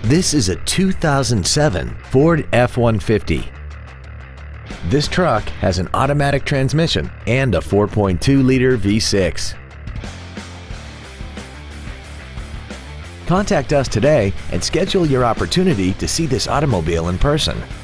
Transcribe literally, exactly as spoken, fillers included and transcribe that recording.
This is a two thousand seven Ford F one fifty. This truck has an automatic transmission and a four point two liter V six. Contact us today and schedule your opportunity to see this automobile in person.